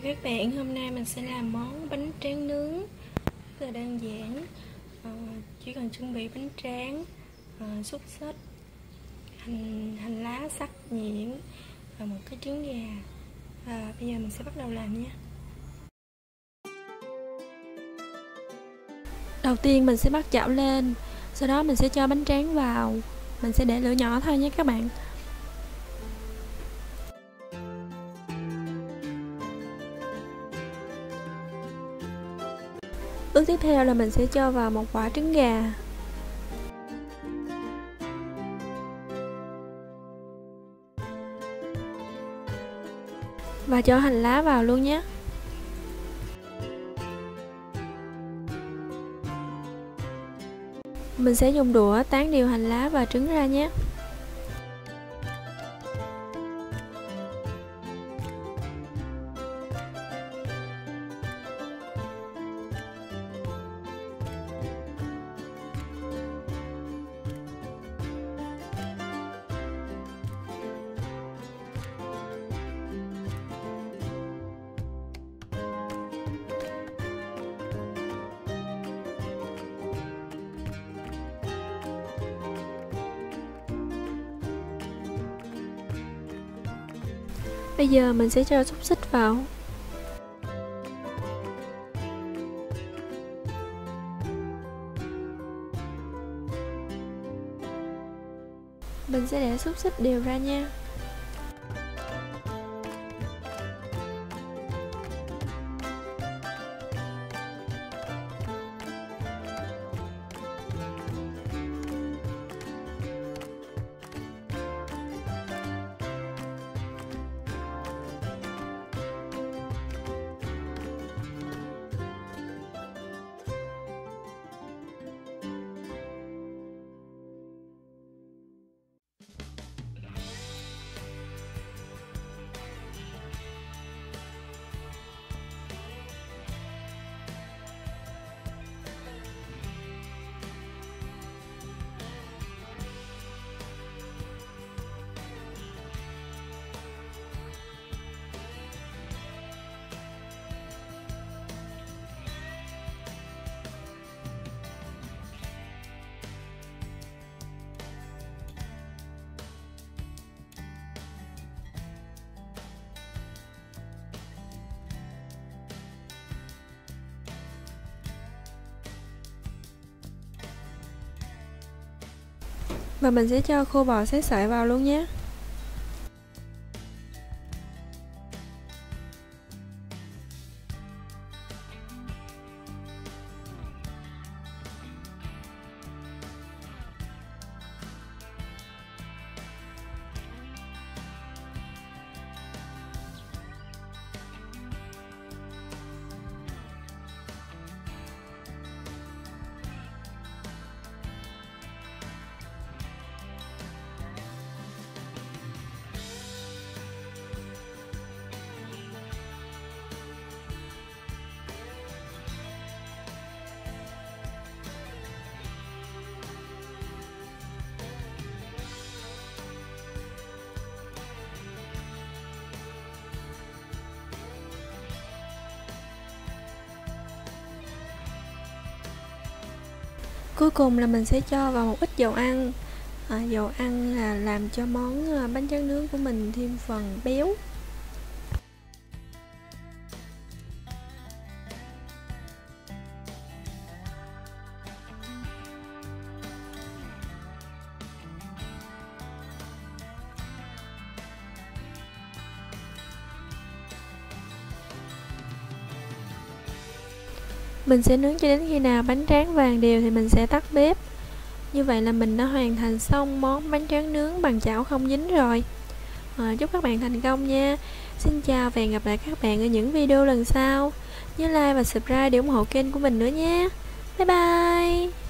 Chào các bạn, hôm nay mình sẽ làm món bánh tráng nướng rất là đơn giản. Chỉ cần chuẩn bị bánh tráng, xúc xích, hành lá sắc nhuyễn và một cái trứng gà. Bây giờ mình sẽ bắt đầu làm nha. Đầu tiên mình sẽ bắt chảo lên, sau đó mình sẽ cho bánh tráng vào. Mình sẽ để lửa nhỏ thôi nhé các bạn. Bước tiếp theo là mình sẽ cho vào một quả trứng gà. Và cho hành lá vào luôn nhé. Mình sẽ dùng đũa tán đều hành lá và trứng ra nhé. Bây giờ mình sẽ cho xúc xích vào. Mình sẽ để xúc xích đều ra nha. Và mình sẽ cho khô bò xé sợi vào luôn nhé. Cuối cùng là mình sẽ cho vào một ít dầu ăn. Dầu ăn là làm cho món bánh tráng nướng của mình thêm phần béo. Mình sẽ nướng cho đến khi nào bánh tráng vàng đều thì mình sẽ tắt bếp. Như vậy là mình đã hoàn thành xong món bánh tráng nướng bằng chảo không dính rồi. Chúc các bạn thành công nha. Xin chào và hẹn gặp lại các bạn ở những video lần sau. Nhớ like và subscribe để ủng hộ kênh của mình nữa nhé. Bye bye.